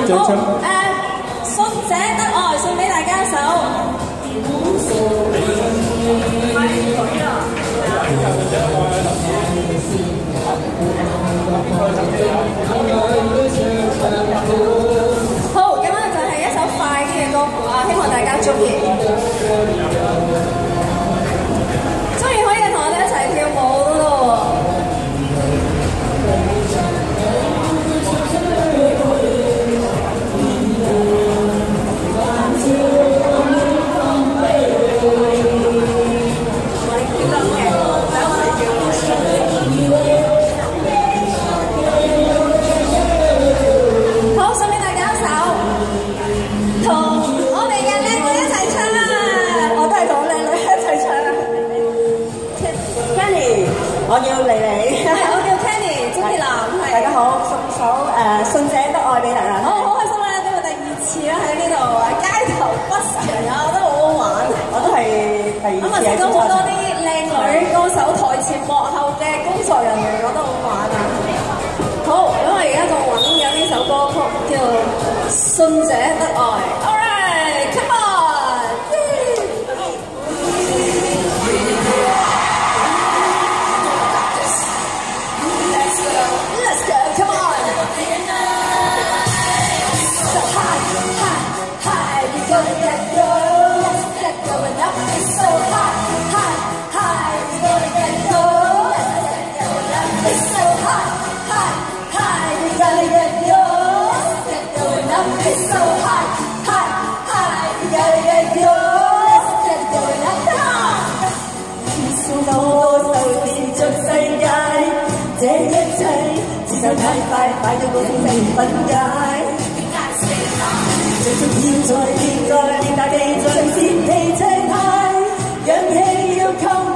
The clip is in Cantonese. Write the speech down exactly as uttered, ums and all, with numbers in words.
再唱。 誒，信者得愛，送俾大家一首。好，咁咧就係一首快啲嘅歌曲啊，希望大家中意。中意可以同我哋一齊跳舞嗰度喎。 我叫莉莉， 我叫 Kenny， 鍾傑南，係大家好，送首誒信者得愛俾大家。 我好開心啦，今日第二次啦喺呢度街頭不時啊，我覺得好好玩。 我都係第二次。咁啊，識到好多啲靚女歌手、台前幕後嘅工作人員，覺得好玩啊！好，因為而家仲揾緊呢首歌曲叫《信者得愛》。All right, come on！這一切節奏太快，快到個風未分解。最終現在現在連大地像泄氣車胎，氧氣要靠。